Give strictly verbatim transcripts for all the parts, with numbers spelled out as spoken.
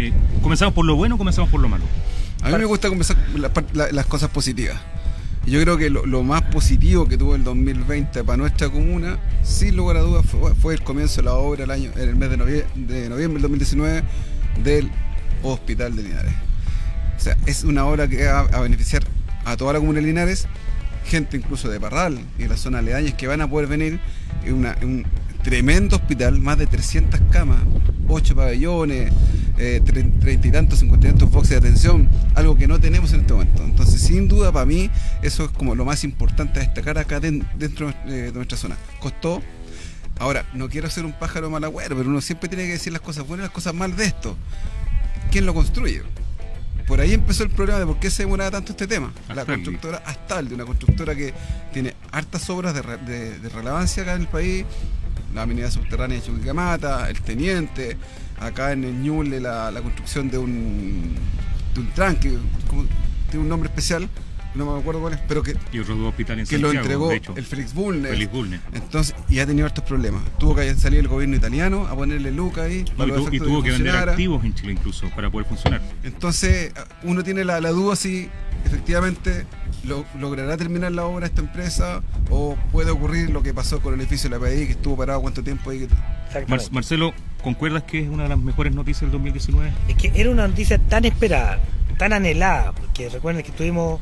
Eh, ¿Comenzamos por lo bueno o comenzamos por lo malo? A mí me gusta comenzar la, la, las cosas positivas. Yo creo que lo, lo más positivo que tuvo el dos mil veinte para nuestra comuna, sin lugar a dudas, fue, fue el comienzo de la obra el año, en el mes de noviembre, de noviembre del dos mil diecinueve del Hospital de Linares. O sea, es una obra que va a beneficiar a toda la comuna de Linares, gente incluso de Parral y de las zonas aledañas que van a poder venir. Es un tremendo hospital, más de trescientas camas, ocho pabellones, eh, treinta y tantos, cincuenta y tantos boxes de atención, algo que no tenemos en este momento. Entonces, sin duda, para mí, eso es como lo más importante a destacar acá den, dentro de nuestra zona. Costó. Ahora, no quiero ser un pájaro malagüero, pero uno siempre tiene que decir las cosas buenas y las cosas malas de esto. ¿Quién lo construye? Por ahí empezó el problema de por qué se demoraba tanto este tema. La constructora Astaldi, una constructora que tiene hartas obras de, de, de relevancia acá en el país, la avenida subterránea de Chuquicamata, el Teniente, acá en el Ñuble la, la construcción de un, de un tranque, como, tiene un nombre especial, no me acuerdo cuál es, pero que, y otro hospital en que Santiago, lo entregó de hecho, el Félix Bulnes. Félix Bulnes. Entonces, y ha tenido hartos problemas. Tuvo que salir el gobierno italiano a ponerle lucas ahí. No, y, tu, y tuvo que, que vender activos en Chile incluso para poder funcionar. Entonces, uno tiene la, la duda si efectivamente lo, logrará terminar la obra esta empresa o puede ocurrir lo que pasó con el edificio de la P D I, que estuvo parado cuánto tiempo ahí. Que... Mar Marcelo, ¿concuerdas que es una de las mejores noticias del dos mil diecinueve? Es que era una noticia tan esperada, tan anhelada, porque recuerden que estuvimos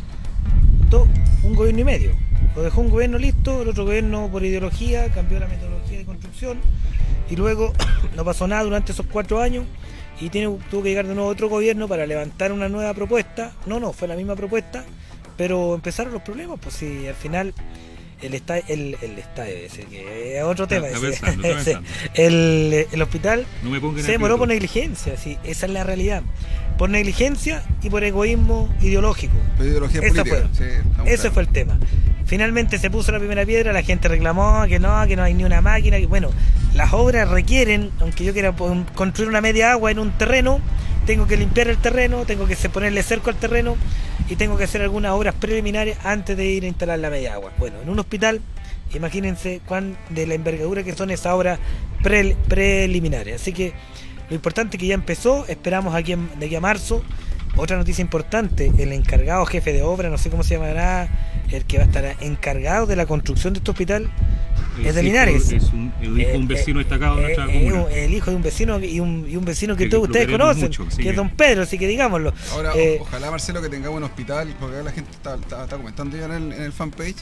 un gobierno y medio. Lo dejó un gobierno listo, el otro gobierno por ideología cambió la metodología de construcción y luego no pasó nada durante esos cuatro años y tiene, tuvo que llegar de nuevo otro gobierno para levantar una nueva propuesta. No, no, fue la misma propuesta, pero empezaron los problemas, pues si al final el está el, el está ese que es otro tema, está ese, pensando, está ese, pensando. El, el hospital no me pongan se demoró por negligencia, sí, esa es la realidad. Por negligencia y por egoísmo ideológico. Por ideología Esa política. fue, sí, ese claro. fue el tema. Finalmente se puso la primera piedra, la gente reclamó que no, que no hay ni una máquina. Que, bueno, las obras requieren, aunque yo quiera construir una media agua en un terreno, tengo que limpiar el terreno, tengo que ponerle cerco al terreno y tengo que hacer algunas obras preliminares antes de ir a instalar la media agua. Bueno, en un hospital, imagínense cuán de la envergadura que son esas obras pre, preliminares. Así que lo importante es que ya empezó, esperamos aquí en, de aquí a marzo. Otra noticia importante, el encargado jefe de obra, no sé cómo se llamará, el que va a estar encargado de la construcción de este hospital, el es de Linares. Es un, el hijo de un vecino eh, destacado de nuestra eh, comuna. El hijo de un vecino y un, y un vecino que, que todos que ustedes conocen, mucho, sí, que es don Pedro, así que digámoslo. Ahora, eh, ojalá, Marcelo, que tengamos un hospital, porque la gente está, está, está comentando ya en el, en el fanpage,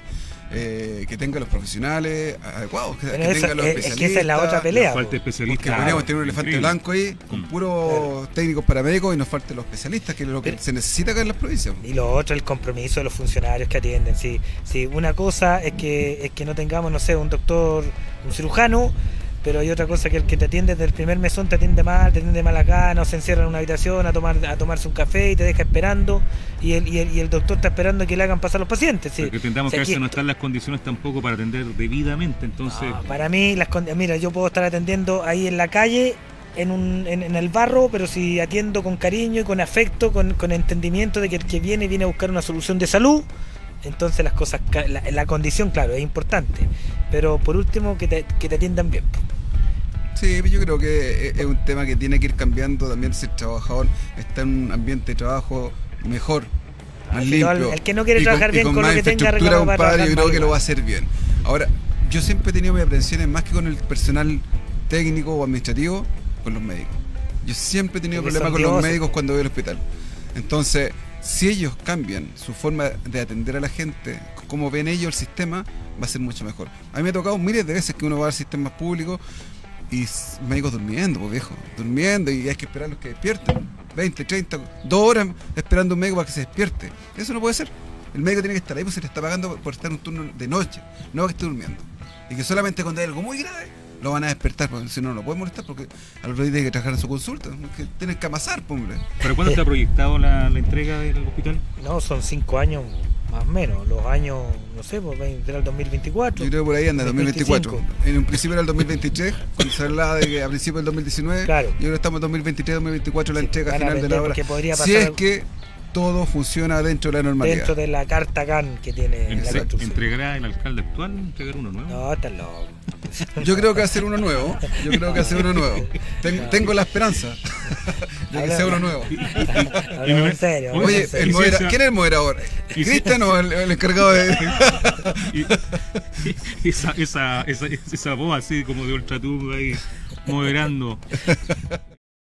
eh, que tenga los profesionales adecuados, que, que esa, tenga los eh, especialistas. Es que esa es la otra pelea. Falta especialistas. Porque podríamos tener un elefante increíble. blanco ahí, con Mm. puros Pero, técnicos paramédicos y nos faltan los especialistas, que es lo que pero, se necesita acá en las provincias. Y lo otro, el compromiso de los funcionarios que atienden. Si, si una cosa es que, es que no tengamos, no sé, un doctor, un cirujano, pero hay otra cosa que el que te atiende desde el primer mesón te atiende mal, te atiende mal acá, no se encierra en una habitación a tomar a tomarse un café y te deja esperando y el, y el, y el doctor está esperando que le hagan pasar los pacientes. Sí. Porque tendamos o sea, que a veces aquí, no están las condiciones tampoco para atender debidamente, entonces... No, para mí, las mira, yo puedo estar atendiendo ahí en la calle, en, un, en, en el barro, pero si atiendo con cariño y con afecto, con, con entendimiento de que el que viene viene a buscar una solución de salud, entonces las cosas, la, la condición, claro, es importante, pero por último que te, que te atiendan bien. Sí, yo creo que es un tema que tiene que ir cambiando también si el trabajador está en un ambiente de trabajo mejor, más el, limpio. El que no quiere y trabajar con, bien y con, con más lo que tenga infraestructura, reclamo para compadre, yo creo mal, que igual. lo va a hacer bien. Ahora, yo siempre he tenido mis aprensiones más que con el personal técnico o administrativo, con los médicos. Yo siempre he tenido Porque problemas con dioses. los médicos cuando voy al hospital. Entonces, si ellos cambian su forma de atender a la gente, como ven ellos el sistema, va a ser mucho mejor. A mí me ha tocado miles de veces que uno va al sistema público y médicos durmiendo, pues viejo, durmiendo y hay que esperar a los que despierten, veinte, treinta, dos horas esperando a un médico para que se despierte. Eso no puede ser. El médico tiene que estar ahí, pues se le está pagando por estar en un turno de noche, no que esté durmiendo. Y que solamente cuando hay algo muy grave lo van a despertar, porque si no, no lo pueden molestar porque al otro día tiene que trabajar en su consulta, que tienen que amasar, pues, hombre. ¿Para cuándo está proyectado la, la entrega del hospital? No, son cinco años más o menos, los años, no sé, pues será el dos mil veinticuatro. Yo creo que por ahí anda, dos mil veinticuatro. En un principio era el dos mil veintitrés, cuando se hablaba de que a principios del dos mil diecinueve, claro. Yo creo que estamos en dos mil veintitrés, dos mil veinticuatro la Sí, entrega van a final de la vender obra. porque podría Si pasar es algo. que todo funciona dentro de la normalidad. Dentro de la carta C A N que tiene la Entre- construcción. ¿Entregará el alcalde actual? ¿Entregar uno nuevo? No, estás loco. Yo creo que va a ser uno nuevo. Yo creo que va a ser uno nuevo. Tengo, tengo la esperanza de que sea uno nuevo. Hablemos en serio. hablemos Oye, en serio. el ¿Y si modera- esa- ¿quién es el moderador? ¿Y si- ¿Cristian o el, el encargado de.? Y, y esa, esa, esa, esa voz así como de ultratumba ahí, moderando.